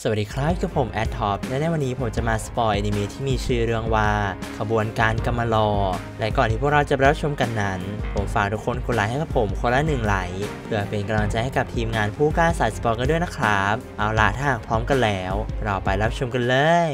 สวัสดีครับกับผมแอดท็อปและในวันนี้ผมจะมาสปอยอนิเมะที่มีชื่อเรื่องว่าขบวนการกำมะลอและก่อนที่พวกเราจะรับชมกันนั้นผมฝากทุกคนกดไลค์ให้กับผมคนละ1 ไลค์เพื่อเป็นกำลังใจให้กับทีมงานผู้กล้าสายสปอยกันด้วยนะครับเอาล่ะถ้าหากพร้อมกันแล้วเราไปรับชมกันเลย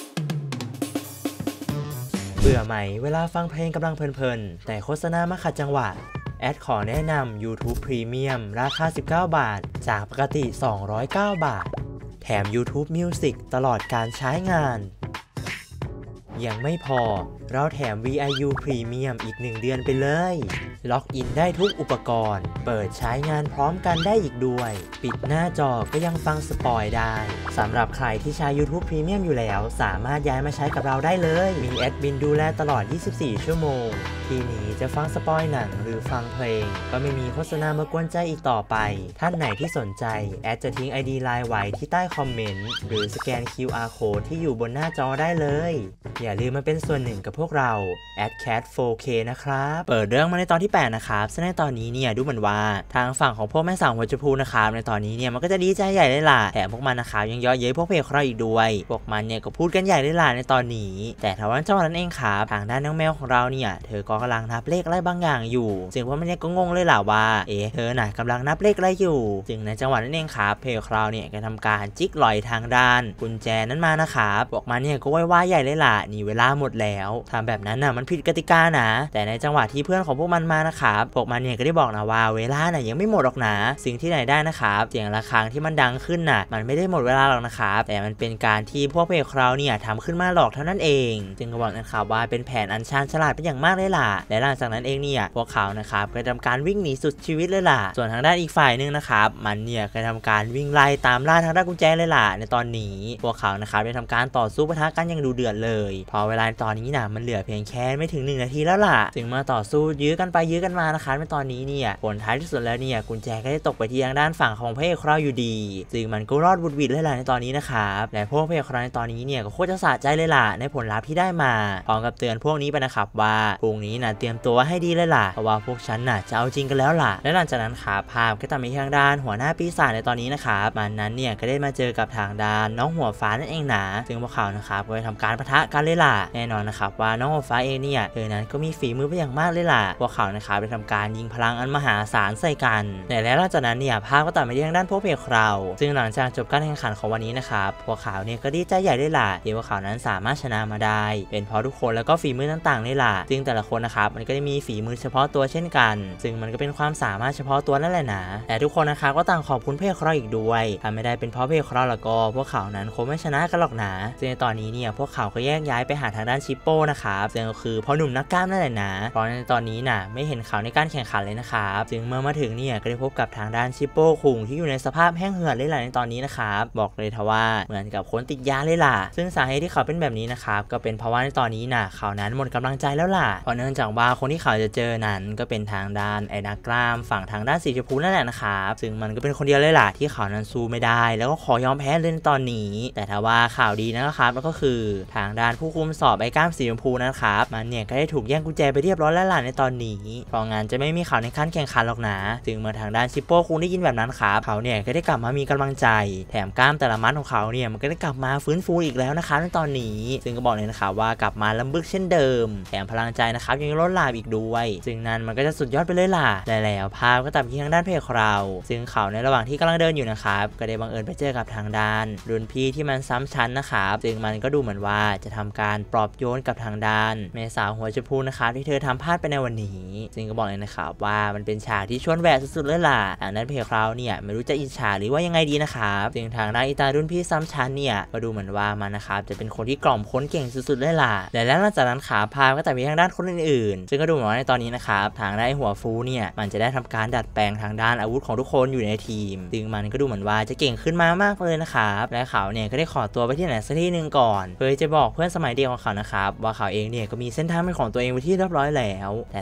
เบื่อไหมเวลาฟังเพลงกำลังเพลินๆแต่โฆษณามาขัดจังหวะแอดขอแนะนำ YouTube Premium ราคา19 บาทจากปกติ209 บาทแถม YouTube Music ตลอดการใช้งานยังไม่พอเราแถม VIU Premium อีก1 เดือนไปเลยล็อกอินได้ทุกอุปกรณ์เปิดใช้งานพร้อมกันได้อีกด้วยปิดหน้าจอก็ยังฟังสปอยได้สำหรับใครที่ใช้ YouTube Premium อยู่แล้วสามารถย้ายมาใช้กับเราได้เลยมีแอดมินดูแลตลอด24 ชั่วโมงทีนี้จะฟังสปอยหนังหรือฟังเพลงก็ไม่มีโฆษณามากวนใจอีกต่อไปท่านไหนที่สนใจแอดจะทิ้ง ID ไลน์ไว้ที่ใต้คอมเมนต์หรือสแกน QR Code ที่อยู่บนหน้าจอได้เลยอย่าลืมมาเป็นส่วนหนึ่งกับพวกเรา AdCat 4K นะครับเปิดเรื่องมาในตอนที่ 8 นะครับซึ่งในตอนนี้เนี่ยดูเหมือนว่าทางฝั่งของพวกแม่สาวหัวชมพูนะครับในตอนนี้เนี่ยมันก็จะดีใจใหญ่เลยล่ะแถมพวกมันนะครับยังเยาะเย้ยพวกเพจของเราอีกด้วยพวกมันเนี่ยก็พูดกันใหญ่เลยล่ะในตอนนี้แต่ทว่าจังหวะนั้นเองครับทางด้านน้องแมวของเราเนี่ยเธอก็กำลังนับเลขอะไรบางอย่างอยู่ซึ่งพวกมันเนี่ยก็งงเลยล่ะว่าเธอน่ะกำลังนับเลขอะไรอยู่ซึ่งในจังหวะนั้นเองครับเพจของเราเนี่ยก็ทำการจิกหลอยทางด้านกุญแจนั้นมานะครับพวกมันเนี่ยก็ว่ายใหญ่เลยล่ะนี่เวลาหมดแล้วทำแบบนั้นน่ะมันผิดกติกานะแต่ในจังหวะที่เพื่อนของพวกมันมานะครับพวกมันเนี่ยก็ได้บอกนะว่าเวลาน่ะยังไม่หมดหรอกนะสิ่งที่ไหนได้นะครับเสียงระฆังที่มันดังขึ้นน่ะมันไม่ได้หมดเวลาหรอกนะครับแต่มันเป็นการที่พวกเพจของเราเนี่ยทำขึ้นมาหลอกเท่านั้นเองจึงก็บอกนะครับว่าเป็นแผนอันชาญฉลาดเป็นอย่างมากเลยล่ะและหลังจากนั้นเองเนี่ยพวกเขานะครับก็ทำการวิ่งหนีสุดชีวิตเลยล่ะส่วนทางด้านอีกฝ่ายนึงนะครับมันเนี่ยก็ทำการวิ่งไล่ตามล่าทางด้านกุญแจเลยล่ะในตอนนี้พวกเขานะครับได้ทำการต่อสู้ปะทะกันอย่างดูเดือดเลยพอเวลาตอนนี้นะมันเหลือเพียงแค่ไม่ถึง1 นาทีแล้วล่ะจึงมาต่อสู้ยื้อกันไปยื้อกันมานะครับในตอนนี้เนี่ยผลท้ายที่สุดแล้วเนี่ยกุญแจก็ได้ตกไปที่ทางด้านฝั่งของพระเอกเราอยู่ดีซึ่งมันก็รอดบุดหวิดเลยล่ะในตอนนี้นะครับและพวกพระเอกเราในตอนนี้เนี่ยก็โคตรจะสะใจเลยล่ะในผลลัพธ์ที่ได้มาพร้อมกับเตือนพวกนี้ไปนะครับว่าพรุ่งนี้นะเตรียมตัวให้ดีเลยล่ะเพราะว่าพวกฉันน่ะจะเอาจริงกันแล้วล่ะและหลังจากนั้นครับภาพก็ตามไปทางด้านหัวหน้าปีศาจในตอนนี้นะครับมันนั้นเนี่ยก็ได้มาเจอกับทางด้านน้องหัวฟ้านั่นเองนะซึ่งพวกเขานะครับก็ได้ทำการปะทะกันเลยล่ะแน่นอนนะครับว่าน้องหัวฟ้าเองเนี่ยนั้นก็มีฝีมือเป็นอย่างมากเลยล่ะพวกเขานะครับได้ทำการยิงพลังอันมหาศาลใส่กันและหลังจากนั้นเนี่ยภาพก็ตัดไปทางด้านพวกเพจเราซึ่งหลังจากจบการแข่งขันของวันนี้นะครับพวกเขาเนี่ยก็ดีใจใหญ่เลยล่ะที่พวกเขานั้นสามารถชนะมาได้เป็นเพราะทุกคนแล้วก็ฝีมือต่างๆเลยล่ะซึ่งแต่ละคนนะครับมันก็จะมีฝีมือเฉพาะตัวเช่นกันซึ่งมันก็เป็นความสามารถเฉพาะตัวนั่นแหละนะแต่ทุกคนนะครับก็ต่างขอบคุณเพจเราอีกด้วยถ้าไม่ได้เป็นเพราะเพจเราแล้วก็พวกเขานั้นคงไม่ชนะกันหรอกนะซึ่งในตอนนี้เนี่ยพวกเขาก็แยกย้ายไปหาทางด้านชิปโป้นะครับซึ่งก็คือพ่อหนุ่มนักกล้ามนั่นแหละนะเพราะในตอนนี้น่ะไม่เห็นเขาในการแข่งขันเลยนะครับจึงเมื่อมาถึงเนี่ยก็ได้พบกับทางด้านชิปโป้คุงที่อยู่ในสภาพแห้งเหือดเลยล่ะในตอนนี้นะครับบอกเลยทว่าเหมือนกับคนติดยาเลยล่ะซึ่งสาเหตุที่เขาเป็นแบบนี้นะครับก็เป็นเพราะว่าในตอนนี้น่ะเขานั้นหมดกำลังใจแล้วล่ะเพราะเนื่องจากว่าคนที่เขาจะเจอนั้นก็เป็นทางด้านไอ้นักกล้ามฝั่งทางด้านสีชมพูนั่นแหละนะครับซึ่งมันก็เป็นคนเดียวเลยล่ะที่เขานั้นสู้ไม่ได้แล้วก็ขอยอมแพ้เลยในตอนนี้แต่ถ้าว่าข่าวดีนะครับแล้วก็คือทางด้านผู้คุมสอบไอ้กล้ามสีชมพูนะครับมันเนี่ยก็ได้ถูกแย่งกุญแจไปเรียบร้อยแล้วล่ะในตอนนี้เพราะงั้นจะไม่มีเขาในขั้นแข่งขันหรอกนะซึ่งเมื่อทางด้านชิปโป้คุงได้ยินแบบนั้นครับเขาเนี่ยก็ได้กลับมามีกำลังใจแถมกล้ามแต่ละมัดของเขาเนี่ยมันก็ได้กลับมาฟื้นฟูอีกแล้วนะครับในตอนนี้ซึ่งก็บอกเลยนะครับว่ากลับมาล้ำบึกเช่นเดิมแถมพลังใจนะครับยังล้นหลามอีกด้วยซึ่งนั้นมันก็จะสุดยอดไปเลยล่ะแล้วภาพก็ตัดไปที่ทางด้านเพจของเราซึ่งเขาในระหว่างที่กำลังเดินอยู่นะครับก็ได้บังเอิญไปเจอกับทางด้านรุ่นพี่ที่มันซ้ำชั้นนะครับซึ่งมันก็ดูเหมือนว่าจะทำการปลอบโยนกับทางด้านแม่สาวหัวชมพูนะครับที่เธอทำพลาดไปในวันนี้ซึ่งก็บอกเลยนะครับว่ามันเป็นฉากที่ชวนแหวกสุดๆเลยล่ะทางด้านเพจเราเนี่ยไม่รู้จะอิจฉาหรือว่ายังไงดีนะครับซึ่งทางด้านอีตารุ่นพี่ซ้ำชั้นเนี่ยก็ดูเหมือนว่ามันนะครับจะเป็นคนที่กล่อมค้นเก่งสุดๆเลยล่ะและหลังจากนั้นขาพาก็แต่มีทางด้านคนอื่นๆซึ่งก็ดูเหมือนว่าในตอนนี้นะครับทางด้านหัวฟูเนี่ยมันจะได้ทำการดัดแปลงทางด้านอาวุธของทุกคนอยู่ในทีมซึ่งมันก็ดูเหมือนว่าจะเก่งขึ้นมามากเลยนะครับและเขาเนี่ยก็ได้ขอตัวไปที่ไหนสักที่หนึ่งก่อนเพื่อจะบอกเพื่อนสมัยเด็กของเขานะครับว่าเขาเองเนี่ยก็มีเส้นทางเป็นของตัวเองไปที่เรียบร้อยแล้วแต่ถ้าว่าเมื่อมา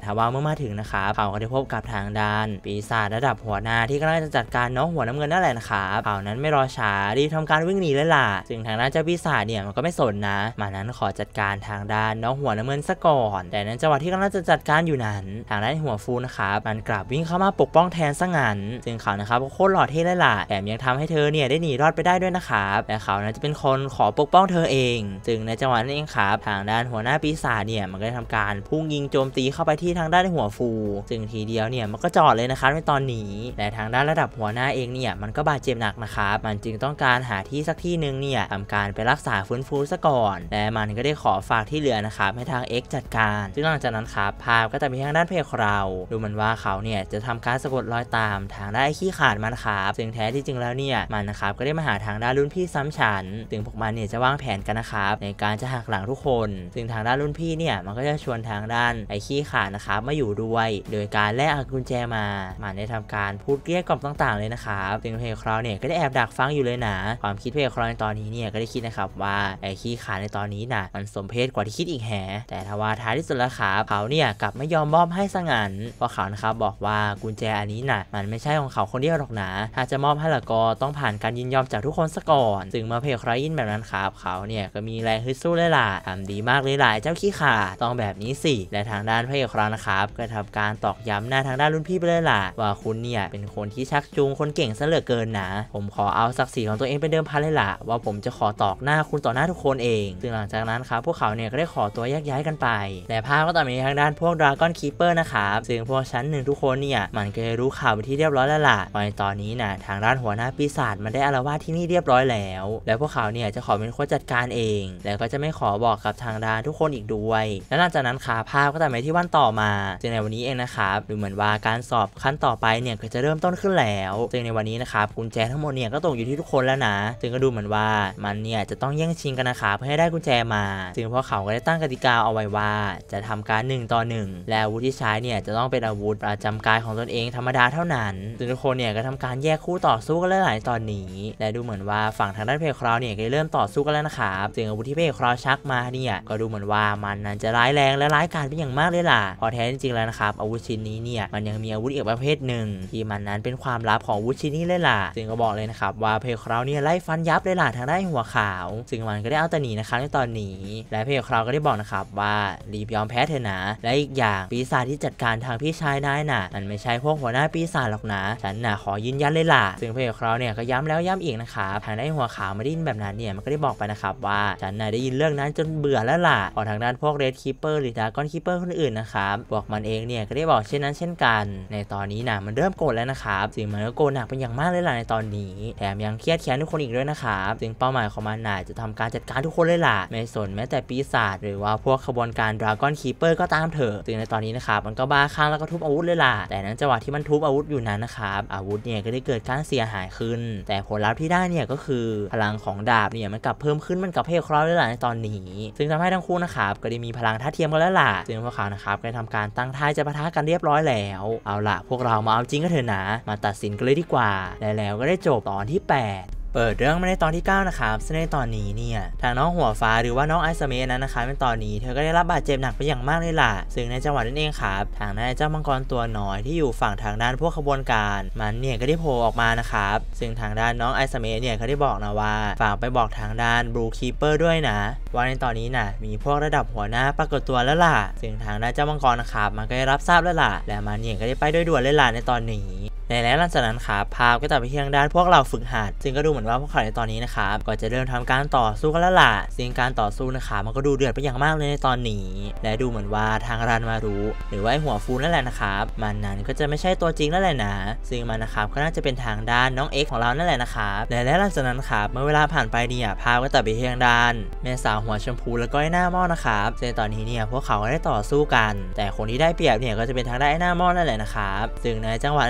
มาถึงนะครับเขาก็ได้พบกับทางด้านปีศาจระดับหัวหน้าที่กำลังจะจัดการน้องหัวน้ำเงินนั่นแหละนะครับเขานั้นไม่รอช้ารีบทำการวิ่งหนีเลยล่ะซึ่งทางด้านเจ้าปีศาจเนี่ยมันก็ไม่สนนะมันนั้นขอจัดการทางด้านน้องหัวน้ำเงินซะก่อนแต่ในจังหวะที่กำลังจะจัดการอยู่นั้นทางด้านหัวฟูนะครับมันกลับวิ่งเข้ามาปกป้องแทนซะงั้นซึ่งเขานะครับก็โคตรหล่อเท่เลยล่ะแถมยังทำให้เธอเนี่ยได้หนีรอดไปได้ด้วยนะครับแต่เขานั้นจะเป็นคนขอปกป้องเธอเองซึ่งในจังหวะนั้นเองครับทางด้านหัวหน้าปีศาจเนี่ยมันก็ได้ทำการพุ่งยิงโจมตีเข้าไปที่ทางด้านหัวฟูซึ่งทีเดียวเนี่ยมันก็จอดเลยนะครับในตอนนี้แต่ทางด้านระดับหัวหน้าเองเนี่ยมันก็บาดเจ็บหนักนะครับมันจึงต้องการหาที่สักที่นึงเนี่ยทำการไปรักษาฟื้นฟูซะก่อนและมันก็ได้ขอฝากที่เหลือนะครับให้ทาง X จัดการซึ่งหลังจากนั้นครับภาพก็จะมีทางด้านเพจเราดูเหมือนว่าเขาเนี่ยจะทำการสะกดรอยตามทางด้านไอ้ขี้ขาดมันนะครับซึ่งแท้ที่จริงแล้วเนี่ยมันนะครับก็ได้มาหาทางด้านรุ่นพี่ซ้ำชั้นซึ่งพวกมันเนี่ยจะวางแผนกันนะครับในการจะหักหลังทุกคนซึ่งทางด้านรุ่นพี่เนี่ยมันก็จะชวนทางด้านไอ้ขี้ขาดนะครับมาอยู่ด้วยโดยการแลกกุญแจมามันได้ทำการพูดเกลี้ยกล่อมต่างๆเลยนะครับซึ่งเพจเราเนี่ยก็ได้แอบดักฟังอยู่เลยนะความคิดเพจเราในตอนนี้เนี่ยก็ได้คิดนะครับว่าไอ้ขี้ขาดในตอนนี้น่ะมันสมเพชกว่าที่คิดอีกแฮะแต่ทว่าท้ายที่สุดแล้วครับเขาเนี่ยกลับไม่ยอมมอบให้ซะงั้นเพราะเขานะครับบอกว่ากุญแจอันนี้น่ะมันไม่ใช่ของเขาคนเดียวหรอกนะถ้าจะมอบให้ละก็ต้องผ่านการยินยอมจากทุกคนซะก่อนซึ่งเมื่อเพจเรายินแบบนั้นครับเขาเนี่ยก็มีแรงฮึดสู้เลยล่ะทำดีมากเลยล่ะเจ้าขี้ขาดต้องแบบนี้สิและทางด้านเพจเรานะครับก็ทำการตอกย้ำหน้าทางด้านรุ่นพี่ไปเลยล่ะว่าคุณเนี่ยเป็นคนที่ชักจูงคนเก่งซะเหลือเกินนะผมขอเอาศักดิ์ศรีของตัวเองเป็นเดิมพันเลยล่ะว่าผมจะขอตอกหน้าคุณต่อหน้าทุกคนเองซึ่งหลังจากนั้นครับพวกเขาเนี่ยก็ได้ขอตัวแยกย้ายกันไปแต่ภาพก็ต่อมาทางด้านพวก Dragon Keeper นะครับซึ่งพวกชั้น1ทุกคนเนี่ยมันก็รู้ข่าวไปที่เรียบร้อยแล้วล่ะในตอนนี้นะทางด้านหัวหน้าปีศาจมันได้อาละวาดที่นี่เรียบร้อยแล้วพวกเขาเนี่ยจะขอเป็นคนจัดการเองแล้วก็จะไม่ขอบอกกับทางด้านทุกคนอีกด้วยและหลังจากนั้นค่ะภาพก็ต่อมาที่วันต่อมาซึ่งในวันนี้เองนะครับดูเหมือนว่าการสอบขั้นต่อไปเนี่ยก็จะเริ่มต้นขึ้นแล้วซึ่งในวันนี้นะครับกุญแจทั้งหมดเนี่ยก็ตกอยู่ที่ทุกคนแล้วนะซึ่งก็ดูเหมือนว่ามันเนี่ยจะต้องแย่งชิงกันนะครับเพื่อให้ได้กุญแจมาซึ่งพวกเขาก็ได้ตั้งกติกาเอาไว้ว่าจะทำการ1 ต่อ 1และอาวุธที่ใช้เนี่ยจะต้องเป็นอาวุธประจำกายของตนเองธรรมดาเท่านั้นซึ่งทุกคนเนี่ยก็ทำการแยกคู่ต่อสู้กันหลายตอนนี้และดูเหมือนว่าฝั่งทางด้านเพจคราวเนี่ยก็เริ่มต่อสู้กันแล้วนะครับซึ่งอาวุธที่เพจคราวชักมาเนี่ยก็ดูเหมือนว่ามันนั้นจะร้ายแรงและร้ายกาจเป็นอย่างมากเลยล่ะพอแท้จริงๆแล้วนะครับอาวุธชิ้นนี้เนี่ยมันยังมีอาวุธอีกประเภทหนึ่งที่มันนั้นเป็นความลับของอาวุธชิ้นนี้เลยล่ะซึ่งก็บอกเลยนะครับว่าเพจคราวเนี่ยไล่ฟันยับเลยล่ะทางด้านหัวขาวซึ่งมันก็ได้เอาแต่หนีนะครับในตอนนี้และเพจคราวก็ได้บอกนะครับว่ารีบยอมแพ้เถอะนะและอีกอย่างปีศาจที่จัดการทางพี่ชายนายน่ะมันไม่ใช่พวกหัวหน้าปีศาจหรอกนะฉันน่ะขอยืนยันเลยล่ะซึ่งเพจคราวเนี่ยก็ย้ำแล้วย้ำอีกนะครับทางด้านหัวขาวไม่ได้ยินแบบนั้นเนี่ยมันก็ได้บอกไปนะครับว่าฉันน่ะได้ยินเรื่องนั้นจนเบื่อแล้วล่ะพอทางด้านพวก Red Keeper หรือ Dragon Keeper คนอื่นนะครับพวกมันเองเนี่ยก็ได้บอกเช่นนั้นเช่นกันในตอนนี้น่ะมันเริ่มโกรธแล้วนะครับซึ่งมันก็โกรธหนักเป็นอย่างมากเลยล่ะในตอนนี้แถมยังเครียดแค้นทุกคนอีกด้วยนะครับซึ่งเป้าหมายของมันน่ะจะทำการจัดการทุกคนเลยล่ะไม่สนแม้แต่ปีศาจหรือว่าพวกขบวนการ Dragon Keeper ก็ตามเถอะซึ่งในตอนนี้นะครับมันก็บ้าคลั่งแล้วก็ทุบอาวุธเลยล่ะแต่ในจังหวะที่มันทุบอาวุธอยู่นั้นนะครับอาวุธเนี่ยก็ได้เกิดการเสียหายขึ้นแต่ผลลัพธ์ที่ได้เนี่ยก็คือพลังของดาบเนี่ยมันกลับเพิ่มขึ้นมันกับเพจคราวเลยล่ะในตอนนี้ซึ่งทำให้ทั้งคู่นะครับก็ได้มีพลังทัดเทียมกันแล้วล่ะซึ่งพวกเขานะครับได้ทำการตั้งท่าจะปะทะกันเรียบร้อยแล้วเอาล่ะพวกเรามาเอาจริงกันเถอะนะมาตัดสินกันเลยดีกว่าแล้วก็ได้จบตอนที่ 8เปิดเรื่องมาในตอนที่ 9นะครับซึ่งในตอนนี้เนี่ยทางน้องหัวฟ้าหรือว่าน้องไอซ์เมนั้นนะคะในตอนนี้เธอก็ได้รับบาดเจ็บหนักไปอย่างมากเลยล่ะซึ่งในจังหวะนั้นเองครับทางด้านเจ้ามังกรตัวน้อยที่อยู่ฝั่งทางด้านพวกขบวนการมันเนี่ยก็ได้โผล่ออกมานะครับซึ่งทางด้านน้องไอซ์เมเนี่ยเขาได้บอกนะว่าฝากไปบอกทางด้านบลูคีเปอร์ด้วยนะว่าในตอนนี้น่ะมีพวกระดับหัวหน้าปรากฏตัวแล้วล่ะซึ่งทางด้านเจ้ามังกรนะครับมันก็ได้รับทราบแล้วล่ะและมันเนี่ยก็ได้ไปด้วยด่วนเลยล่ะในตอนนี้และหลังจากนั้นครับภาพก็ตัดไปที่ทางด้านพวกเราฝึกหัดซึ่งก็ดูเหมือนว่าพวกเขาในตอนนี้นะครับก็จะเริ่มทำการต่อสู้กันแล้วล่ะซึ่งการต่อสู้นะครับมันก็ดูเดือดไปอย่างมากเลยในตอนนี้และดูเหมือนว่าทางรันมารู้หรือว่าหัวฟูนั่นแหละนะครับมันนั้นก็จะไม่ใช่ตัวจริงนั่นแหละนะซึ่งมันนะครับก็น่าจะเป็นทางด้านน้องเอ็กของเรานั่นแหละนะครับและหลังจากนั้นครับเมื่อเวลาผ่านไปเนี่ยภาพก็ตัดไปที่ทางด้านแม่สาวหัวชมพูแล้วก็ไอ้หน้าหม้อนะครับซึ่งตอนนี้เนี่ยพวกเขาได้ต่อสู้กันแต่คนที่ได้เปรียบเนี่ยก็จะเป็นทางด้านไอ้หน้าหม้อนั่นแหละนะครับซึ่งในจังหวะนั้นเองเนี่ย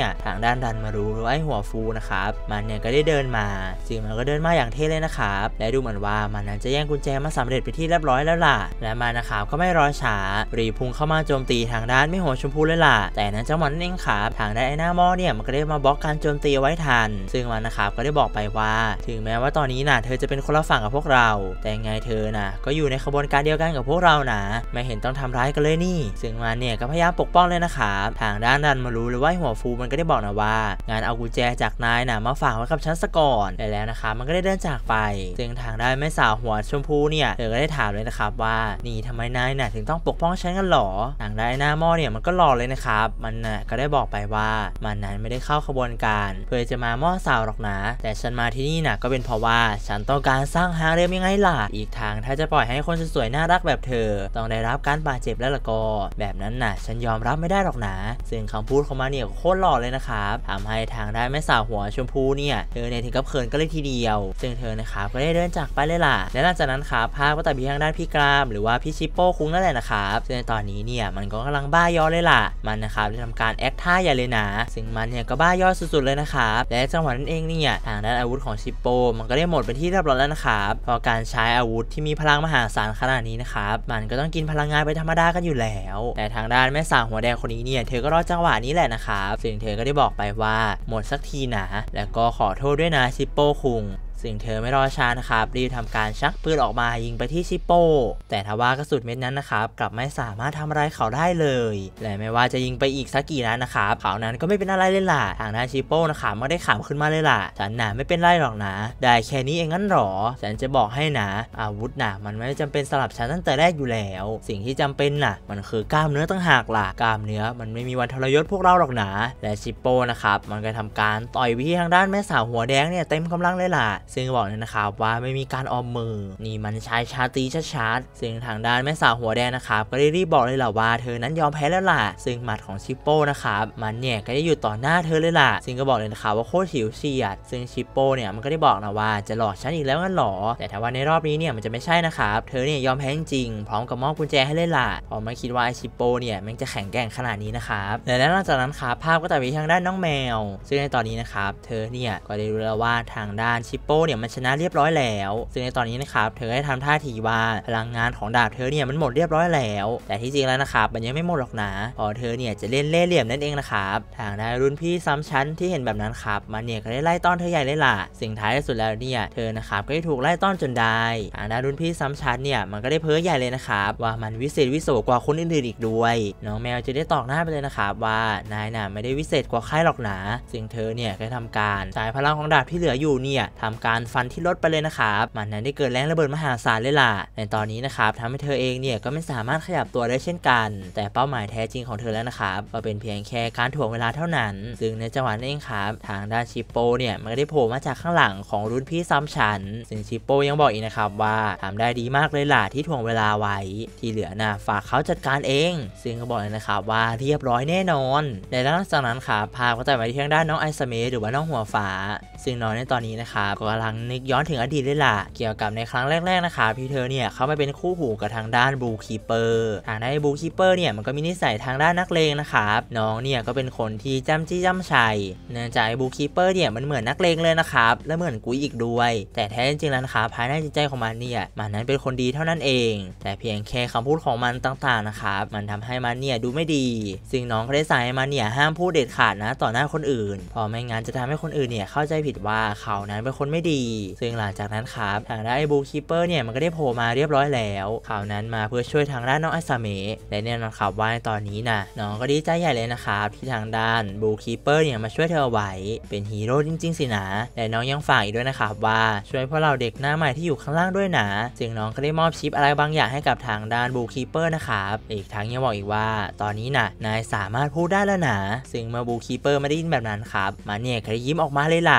เนี่ยทางด้านดันมารู้หรือไอ้หัวฟูนะครับมันเนี่ยก็ได้เดินมาซึ่งมันก็เดินมาอย่างเท่เลยนะครับและดูเหมือนว่ามันนั้นจะแย่งกุญแจมาสำเร็จไปที่เรียบร้อยแล้วล่ะและมันนะครับก็ไม่รอช้ารีพุ่งเข้ามาโจมตีทางด้านไม่หัวชมพูเลยล่ะแต่นั้นจังหวะนั้นเองครับทางด้านไอ้หน้าหม้อเนี่ยมันก็ได้มาบล็อกการโจมตีไว้ทันซึ่งมันนะครับก็ได้บอกไปว่าถึงแม้ว่าตอนนี้น่ะเธอจะเป็นคนละฝั่งกับพวกเราแต่ไงเธอน่ะก็อยู่ในขบวนการเดียวกันกับพวกเรานะไม่เห็นต้องทำร้ายกันเลยนี่ซึ่งมันเนี่ยก็พยายามปกป้องเลยนะครับทางด้านดันมารู้หรือว่าหัวฟูมันก็ได้บอกนะว่างานเอากุญแจจากนายน่ะมาฝากไว้กับฉันซะก่อนแล้วนะครับมันก็ได้เดินจากไปซึ่งทางด้านแม่สาวหัวชมพูเนี่ยเธอก็ได้ถามเลยนะครับว่านี่ทำไมนายน่ะถึงต้องปกป้องฉันกันหรอทางด้านหน้าหม้อเนี่ยมันก็หลอกเลยนะครับมันน่ะก็ได้บอกไปว่ามันนั้นไม่ได้เข้าขบวนการเพื่อจะมาหม้อสาวหรอกนะแต่ฉันมาที่นี่น่ะก็เป็นเพราะว่าฉันต้องการสร้างฮาเร็มยังไงล่ะอีกทางถ้าจะปล่อยให้คนสวยๆน่ารักแบบเธอต้องได้รับการบาดเจ็บแล้วล่ะก็แบบนั้นน่ะฉันยอมรับไม่ได้หรอกนะซึ่งคำพูดของมันเนี่ยโคตรหล่อเลยนะครับทำให้ทางด้านแม่สาวหัวชมพูเนี่ยเธอเนี่ยถึงกับเขินก็เลยทีเดียวซึ่งเธอนะครับก็ได้เดินจากไปเลยล่ะและหลังจากนั้นครับภาพก็ตัดไปทางด้านพี่กรามหรือว่าพี่ชิปโป้คุ้งนั่นแหละนะครับซึ่งในตอนนี้เนี่ยมันก็กำลังบ้ายอเลยล่ะมันนะครับได้ทำการแอคท่าใหญ่เลยนะซึ่งมันเนี่ยก็บ้ายอสุดๆเลยนะครับและจังหวะนั้นเองเนี่ยทางด้านอาวุธของชิปโป้มันก็ได้หมดไปที่เรียบร้อยแล้วนะครับพอการใช้อาวุธที่มีพลังมหาศาลขนาดนี้นะครับมันก็ต้องกินพลังงานไปธรรมดากันอยู่แล้วแต่ทางด้านแม่สาวหัวแดงคนนี้เนี่ยเธอก็รอจังหวะนี้แหละนะครับซึ่งเธอก็ได้บอกไปว่าหมดสักทีนะแล้วก็ขอโทษด้วยนะชิปโป้คุงซึ่งเธอไม่รอช้านะครับรีบทำการชักปืนออกมายิงไปที่ชิปโป้แต่ทว่ากระสุนเม็ดนั้นนะครับกลับไม่สามารถทำอะไรเขาได้เลยและไม่ว่าจะยิงไปอีกสักกี่นัดนะครับเขานั้นก็ไม่เป็นอะไรเลยล่ะทางด้านชิปโป้นะครับไม่ได้ขำขึ้นมาเลยล่ะฉันน่ะไม่เป็นไรหรอกนะได้แค่นี้เองงั้นหรอฉันจะบอกให้นะอาวุธน่ะมันไม่จำเป็นสำหรับฉันตั้งแต่แรกอยู่แล้วสิ่งที่จำเป็นน่ะมันคือกล้ามเนื้อต่างหากล่ะกล้ามเนื้อมันไม่มีวันทรยศพวกเราหรอกนะและชิปโป้นะครับมันก็ทำการต่อยไปที่ทางด้านแม่สาวหัวแดงเนี่ยเต็มกำลังเลยล่ะซึ่งบอกเลยนะครับว่าไม่มีการออมมือนี่มันชายชาตรีชัดๆซึ่งทางด้านแม่สาวหัวแดงนะครับก็ได้รีบบอกเลยล่ะว่าเธอนั้นยอมแพ้แล้วล่ะซึ่งหมัดของชิปโป้นะครับมันเนี่ยก็ได้อยู่ต่อหน้าเธอเลยล่ะซึ่งก็บอกเลยนะครับว่าโคตรฉิวเฉียดซึ่งชิปโป้เนี่ยมันก็ได้บอกนะว่าจะหลอกฉันอีกแล้วงั้นหรอแต่ถ้าว่าในรอบนี้เนี่ยมันจะไม่ใช่นะครับเธอเนี่ยยอมแพ้จริงพร้อมกับมอบกุญแจให้เลยล่ะเพราะไม่คิดว่าไอชิปโป้เนี่ยมันจะแข็งแกร่งขนาดนี้นะครับและหลังจากนั้นครับภาพก็ตัดไปทางด้านน้องแมวซึ่งในตอนนี้นะครับเธอเนี่ยก็ได้รู้แล้วว่าทางด้านชิปโป้เนี่ยมันชนะเรียบร้อยแล้วซึ่งในตอนนี้นะครับเธอได้ทำท่าทีว่าพลังงานของดาบเธอเนี่ยมันหมดเรียบร้อยแล้วแต่ที่จริงแล้วนะครับมันยังไม่หมดหรอกนะพอเธอเนี่ยจะเล่นเล่ห์เหลี่ยมนั่นเองนะครับทางด้านรุ่นพี่ซ้ำชั้นที่เห็นแบบนั้นครับมันเนี่ยก็ได้ไล่ต้อนเธอใหญ่เลยล่ะสิ่งท้ายที่สุดแล้วเนี่ยเธอนะครับก็ได้ถูกไล่ต้อนจนได้ทางด้านรุ่นพี่ซ้ำชั้นเนี่ยมันก็ได้เพ้อใหญ่เลยนะครับว่ามันวิเศษวิโสกว่าคนอื่นๆอีกด้วยน้องแมวจะได้ตอกหน้าไปเลยนะครับว่านายน่ะไม่ได้วิเศษกว่าใครหรอกนะซึ่งเธอเนี่ยก็ทำการสายพลังของดาบที่เหลืออยู่เนี่ยทำการฟันที่รถไปเลยนะครับมันนั้นได้เกิดแรงระเบิดมหาศาลเลยล่ะในตอนนี้นะครับทำให้เธอเองเนี่ยก็ไม่สามารถขยับตัวได้เช่นกันแต่เป้าหมายแท้จริงของเธอแล้วนะครับก็เป็นเพียงแค่การถ่วงเวลาเท่านั้นซึ่งในจังหวะนั้นเองครับทางด้านชิปโป้เนี่ยมันก็ได้โผล่มาจากข้างหลังของรุ่นพี่ซ้ำชั้นซึ่งชิปโป้ยังบอกอีกนะครับว่าทำได้ดีมากเลยล่ะที่ถ่วงเวลาไว้ที่เหลือน่ะฝากเขาจัดการเองซึ่งก็บอกเลยนะครับว่าเรียบร้อยแน่นอนในหลังจากนั้นครับภาพก็ตัดไปที่ทางด้านน้องไอซ์เมหรือว่าน้องหัวฟ้าซึ่งน้องในตอนนี้นะครับก็กำลังนึกย้อนถึงอดีตเลยล่ะเกี่ยวกับในครั้งแรกๆนะครับที่เธอเนี่ยเข้ามาเป็นคู่หูกับทางด้านบูคีเปอร์ทางด้านบูคีเปอร์เนี่ยมันก็มีนิสัยทางด้านนักเลงนะครับน้องเนี่ยก็เป็นคนที่จ้ำจี้จ้ำชัยเนื่องจากบูคีเปอร์เนี่ยมันเหมือนนักเลงเลยนะครับและเหมือนกุ้ยอีกด้วยแต่แท้จริงๆแล้วนะครับภายในจิตใจของมันเนี่ยมันนั้นเป็นคนดีเท่านั้นเองแต่เพียงแค่คำพูดของมันต่างๆนะครับมันทำให้มันเนี่ยดูไม่ดีซึ่งน้องก็ได้สั่งให้มันเนี่ยห้ามพูดเด็ดขาดนะต่อหน้าคนอื่นเพราะไม่งั้นจะทำให้คนอื่นเนี่ยเข้าใจผิดว่าเขานั้นเป็นคนไม่ดีซึ่งหลังจากนั้นครับทางด้านบูคีเปอร์เนี่ยมันก็ได้โผล่มาเรียบร้อยแล้วเขานั้นมาเพื่อช่วยทางด้านน้องอาซาเมะและแน่นอนครับว่าตอนนี้นะน้องก็ดีใจใหญ่เลยนะครับที่ทางด้านบูคีเปอร์เนี่ยมาช่วยเธอไว้เป็นฮีโร่จริงๆสินะและน้องยังฝากอีกด้วยนะครับว่าช่วยพวกเราเด็กหน้าใหม่ที่อยู่ข้างล่างด้วยนะซึ่งน้องก็ได้มอบชิปอะไรบางอย่างให้กับทางด้านบูคีเปอร์นะครับอีกทั้งยังบอกอีกว่าตอนนี้นะนายสามารถพูดได้แล้วนะซึ่งเมื่อบูคีเปอร์ไม่ได้ยินแบบนั้นครับมันเนี่ยก็ได้ยิ้มออกมาเลยล่ะ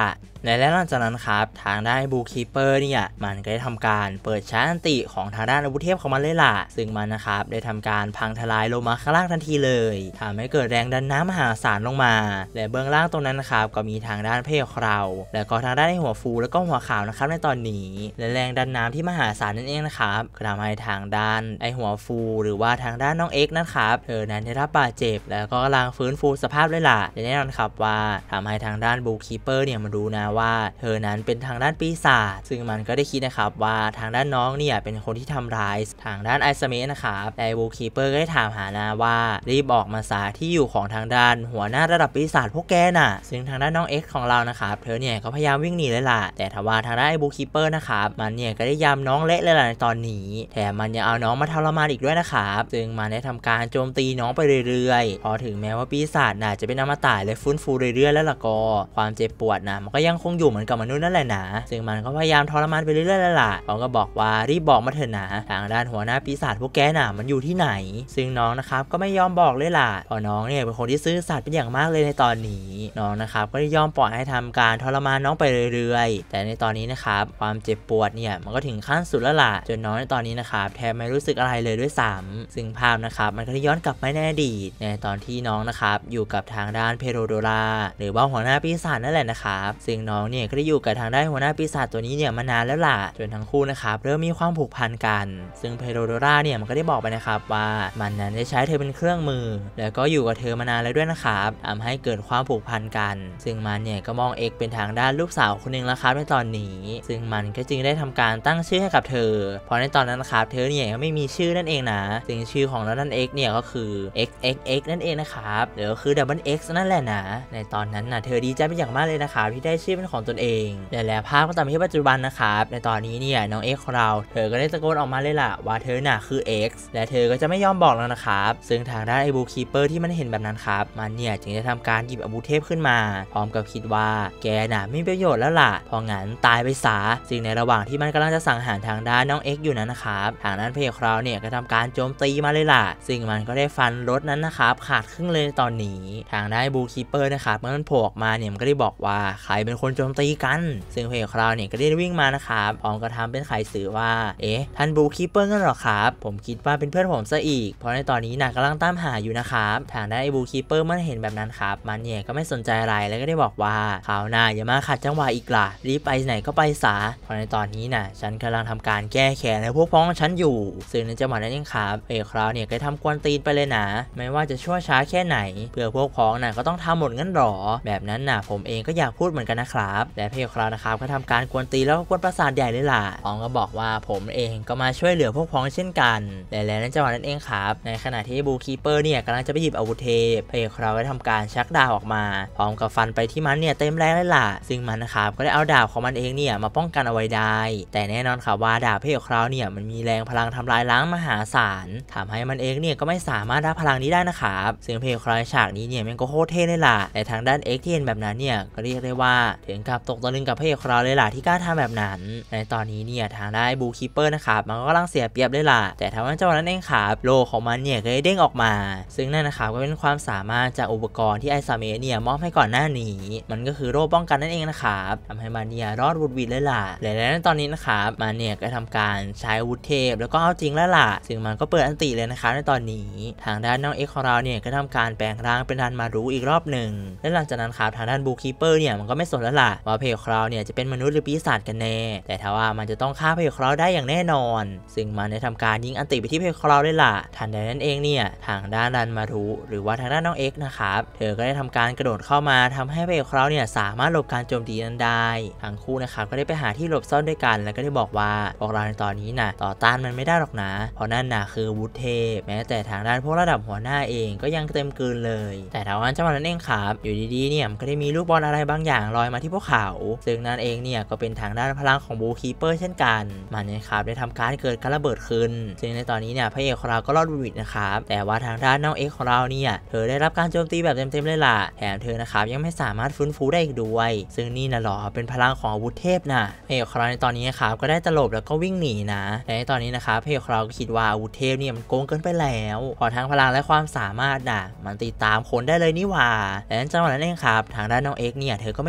และหลังจากนั้นครับทางด้านบูคีเปอร์เนี่ยมันก็ได้ทำการเปิดชาร์จอันติของทางด้านอาวุธเทพของมันเลยล่ะซึ่งมันนะครับได้ทำการพังทลายลงมาข้างล่างทันทีเลยทำให้เกิดแรงดันน้ำมหาศาลลงมาและเบื้องล่างตรงนั้นนะครับก็มีทางด้านเพศของเราแล้วก็ทางด้านหัวฟูแล้วก็หัวขาวนะครับในตอนนี้และแรงดันน้ำที่มหาศาลนั่นเองนะครับก็ทำให้ทางด้านหัวฟูหรือว่าทางด้านน้องเอ็กซ์นะครับเธอนั้นได้รับบาดเจ็บแล้วก็กำลังฟื้นฟูสภาพเลยล่ะและแน่นอนครับว่าทำให้ทางด้านบูคีเปอร์เนี่ยมาดูนะว่าเธอนั้นเป็นทางด้านปีศาจซึ่งมันก็ได้คิดนะครับว่าทางด้านน้องเนี่ยเป็นคนที่ทำร้ายทางด้านไอซ์เมะนะครับแต่บูคีเปอร์ก็ได้ถามหานะว่ารีบออกมาสาที่อยู่ของทางด้านหัวหน้าระดับปีศาจพวกแกน่ะซึ่งทางด้านน้องเอ็กซ์ของเรานะครับเธอเนี่ยก็พยายามวิ่งหนีเลยล่ะแต่ทว่าทางด้านบูคีเปอร์นะครับมันเนี่ยก็ได้ยำน้องเละเลยล่ะในตอนนี้แถมมันยังเอาน้องมาทรมานอีกด้วยนะครับซึ่งมันได้ทำการโจมตีน้องไปเรื่อยๆพอถึงแม้ว่าปีศาจน่ะจะเป็นอมตะและฟื้นฟูเรื่อยๆแล้วล่ะก็ความเจ็บปวดนะมันก็ยังคงอยู่เหมือนกับมนุษย์นั่นแหละนะซึ่งมันก็พยายามทรมานไปเรื่อยๆแล้วล่ะเขาก็บอกว่ารีบบอกมาเถอะนะทางด้านหัวหน้าปีศาจพวกแกน่ะมันอยู่ที่ไหนซึ่งน้องนะครับก็ไม่ยอมบอกเลยล่ะเพราะน้องเนี่ยเป็นคนที่ซื่อสัตย์เป็นอย่างมากเลยในตอนนี้น้องนะครับก็ได้ยอมปล่อยให้ทำการทรมานน้องไปเรื่อยๆแต่ในตอนนี้นะครับความเจ็บปวดเนี่ยมันก็ถึงขั้นสุดแล้วล่ะจนน้องในตอนนี้นะครับแทบไม่รู้สึกอะไรเลยด้วยซ้ำซึ่งภาพนะครับมันก็ได้ย้อนกลับไปในอดีตในตอนที่น้องนะครับอยู่กับทางด้านเพโรโดราหรือว่าหัวหน้าปีศาจนั่นแหละนะครับซึ่งน้องเนี่ยก็ได้อยู่กับทางด้านหัวหน้าปีศาจตัวนี้เนี่ยมานานแล้วล่ะจนทั้งคู่นะครับเริ่มมีความผูกพันกันซึ่งเพโรโดราเนี่ยมันก็ได้บอกไปนะครับว่ามันนั้นได้ใช้เธอเป็นเครื่องมือแล้วก็อยู่กับเธอมานานแล้วด้วยนะครับทำให้เกิดความผูกพันกันซึ่งมันเนี่ยก็มองเอกเป็นทางด้านลูกสาวคนนึงแล้วครับในตอนนี้ซึ่งมันก็จึงได้ทำการตั้งชื่อให้กับเธอเพราะในตอนนั้นนะครับเธอเนี่ยก็ไม่มีชื่อนั่นเองนะซึ่งชื่อของน้องนั่นเอกเนี่ยก็คือ XXX นั่นเองนะครับหรือก็คือ Double X นั่นแหละนะในตอนนั้นนะเธอดีใจเป็นอย่างมากเลยนะครับที่ได้ชื่อเป็นของตนเองและภาพก็ตามที่ปัจจุบันนะครับในตอนนี้เนี่ยน้อง X ของเราเธอก็ได้ตะโกนออกมาเลยล่ะว่าเธอน่ะคือ X และเธอก็จะไม่ยอมบอกแล้วนะครับซึ่งทางด้านบูคีเปอร์ที่มันเห็นแบบนั้นครับมันเนี่ยจึงได้ทำการหยิบอาวุธเทพขึ้นมาพร้อมกับคิดว่าแกน่ะไม่มีประโยชน์แล้วล่ะพองั้นตายไปซะซึ่งในระหว่างที่มันกำลังจะสังหารทางด้านน้อง X อยู่นั้นนะครับทางด้านเพจของเราเนี่ยก็ทำการโจมตีมาเลยล่ะซึ่งมันก็ได้ฟันรถนั้นนะครับขาดครึ่งเลยตอนนี้ทางด้านบูคีเปอร์นะครับเมื่อมันโผล่ออกมาเนี่ยมันก็ได้บอกว่าใครเป็นคนโจมตีกันซึ่งเพจของเราเนี่ยก็ได้วิ่งมานะครับพร้อมกับทำเป็นไขสื่อว่าท่านบูคีเปอร์งั้นหรอครับผมคิดว่าเป็นเพื่อนผมซะอีกเพราะในตอนนี้น่ะกำลังตามหาอยู่นะครับทางด้านบูคีเปอร์เมื่อเห็นแบบนั้นครับมันเนี่ยก็ไม่สนใจอะไรแล้วก็ได้บอกว่าคราวหน้าอย่ามาขัดจังหวะอีกล่ะรีบไปไหนก็ไปซะเพราะในตอนนี้น่ะฉันกำลังทำการแก้แค้นให้พวกพ้องฉันอยู่ซึ่งในจังหวะนั้นเองครับเพจของเราเนี่ยก็ทำกวนตีนไปเลยนะไม่ว่าจะชั่วช้าแค่ไหนเพื่อพวกพ้องน่ะก็ต้องทำหมดงั้นหรอแบบนั้นน่ะผมเองก็อยากพูดเหมือนกันนะครับและเพจของเรานะครับก็ทำการกวนตีแล้วก็กวนประสาทใหญ่เลยล่ะพ้องก็บอกว่าผมเองก็มาช่วยเหลือพวกพ้องเช่นกันและในจังหวะนั้นเองครับในขณะที่บูคีเปอร์เนี่ยกำลังจะไปหยิบอาวุธเทพเพจของเราได้ทำการชักดาบออกมาพร้อมกับฟันไปที่มันเนี่ยเต็มแรงเลยล่ะซึ่งมันนะครับก็ได้เอาดาบของมันเองเนี่ยมาป้องกันเอาไว้ได้แต่แน่นอนครับว่าดาบเพจของเราเนี่ยมันมีแรงพลังทำลายล้างมหาศาลทำให้มันเองเนี่ยก็ไม่สามารถรับพลังนี้ได้นะครับซึ่งเพจของเราฉากนี้เนี่ยมันก็โคตรเท่เลยล่ะแต่ทางด้าน X ที่เห็นแบบนั้นเนี่ยก็เรียกได้ว่าถึงกับตกตะลึงกับเพจของเราเลยล่ะที่กล้าทำแบบนั้นในตอนนี้เนี่ยทางด้านบูคีเปอร์นะครับมันก็กำลังเสียเปรียบเลยล่ะแต่ทว่าจังหวะนั้นเองครับโลของมันเนี่ยก็ได้เด้งออกมาซึ่งนั่นนะครับก็เป็นความสามารถจากอุปกรณ์ที่ไอซาเมะเนี่ยมอบให้ก่อนหน้านี้มันก็คือโล่ป้องกันนั่นเองนะครับทำให้มันเนี่ยรอดวุดวิดเลยล่ะและในตอนนี้นะครับมันเนี่ยก็ทำการใช้อาวุธเทพแล้วก็เอาจริงแล้วล่ะซึ่งมันก็เปิดอันติเลยนะครับในตอนนี้ทางด้านน้อง X ของเราเนี่ยก็ทำการแปลงร่างเป็นดันมารุอีกรอบหนึ่งและหลังจากนั้นครับทางด้านบูคีเปอร์เนี่ยมันก็ไม่สนแล้วล่ะว่าเพจของเราเนี่ยจะเป็นมนุษย์หรือปีศาจกันแน่แต่ถ้าว่ามันจะต้องฆ่าเพจของเราได้อย่างแน่นอนซึ่งมันได้ทำการยิงอันติไปที่เพจของเราเลยล่ะทันใดนั้นเองเนี่ยทางด้านดันมารุหรือว่าทางด้านน้อง X นะครับเธอก็ได้ทำการกระโดดเข้ามาทำให้เพจของเราเนี่ยสามารถหลบการโจมตีนั้นได้ทั้งคู่นะครับก็ได้ไปหาที่หลบซ่อนด้วยกันแล้วก็ได้บอกว่าพวกเราในตอนนี้น่ะต่อต้านมันไม่ได้หรอกนะเพราะนั่นน่ะคือวุธเทพแม้แต่ทางด้านพวกระดับหัวหน้าเองก็ยังเต็มกลืนเลยแต่ทว่าจังหวะนั้นเองครับอยู่ดีๆเนี่ยมันก็ได้มีลูกบอลอะไรบางอย่างลอยมาที่พวกเขาซึ่งนั่นเองเนี่ยก็เป็นทางด้านพลังของบูคีเปอร์เช่นกันมันนะครับได้ทำการเกิดการระเบิดขึ้นซึ่งในตอนนี้เนี่ยพระเอกของเราก็รอดวุดวิดนะครับแต่ว่าทางด้านน้อง X ของเราเนี่ยเธอได้รับการโจมตีแบบเต็มๆเลยล่ะแถมเธอนะครับยังไม่สามารถฟื้นฟูได้อีกด้วยซึ่งนี่นะหรอเป็นพลังของอาวุธเทพนะพระเอกของเราในตอนนี้ครับก็ได้ตลบแล้วก็วิ่งหนีนะและในตอนนี้นะครับพระเอกของเราก็คิดว่าอาวุธเทพเนี่ยมันโกงเกินไปแล้วพอทั้งพลังและความสามารถน่ะมันติดตามคนได้เลยนี่หว่าและจังหวะนั้นเองครับทางด้านน้อง X เนี่ยเธอก็ไม่ยอมนะ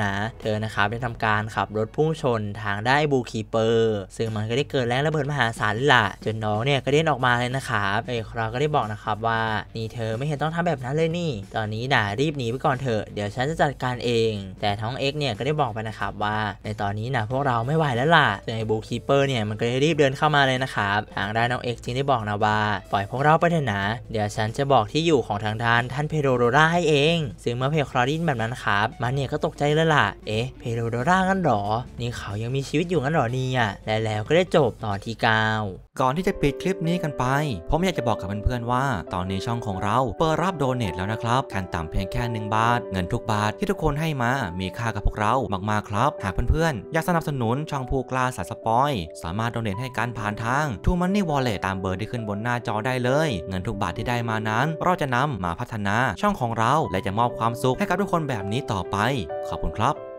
นะเธอนะครับได้ทำการขับรถพุ่งชนทางได้บูคีเปอร์ซึ่งมันก็ได้เกิดแรงระเบิดมหาศาลล่ะจนน้องเนี่ยก็เด้นออกมาเลยนะครับเราก็ได้บอกนะครับว่านี่เธอไม่เห็นต้องทำแบบนั้นเลยนี่ตอนนี้น่ะรีบหนีไปก่อนเถอะเดี๋ยวฉันจะจัดการเองแต่ท้องเอ็กเนี่ยก็ได้บอกไปนะครับว่าในตอนนี้นะพวกเราไม่ไหวแล้วล่ะในบูคีเปอร์เนี่ยมันก็ได้รีบเดินเข้ามาเลยนะครับทางด้านน้องเอ็กจึงได้บอกนะว่าปล่อยพวกเราไปเถอะนะเดี๋ยวฉันจะบอกที่อยู่ของทางด้านท่านเพโดโรราให้เองซึ่งเมื่อเพโครได้ยินแบบนั้นครับมันเนี่ยก็ตกใจเลยล่ะเพโดโรรางั้นหรอนี่เขายังมีชีวิตอยู่งั้นหรอเนี่ยและแล้วก็ได้จบตอนที่9 ก่อนที่จะปิดคลิปนี้กันไปผมอยากจะบอกกับเพื่อนๆว่าตอนนี้ช่องของเราเปิดรับโดเนทแล้วนะครับขั้นต่ำเพียงแค่1 บาทเงินทุกบาทที่ทุกคนให้มามีค่ากับพวกเรามากๆครับหากเพื่อนๆอยากสนับสนุนช่องผู้กล้าสายสปอยสามารถโดเนทให้กันผ่านทาง True Money Wallet ตามเบอร์ที่ขึ้นบนหน้าจอได้เลยเงินทุกบาทที่ได้มานั้นเราจะนำมาพัฒนาช่องของเราและจะมอบความสุขให้กับทุกคนแบบนี้ต่อไปขอบคุณครับ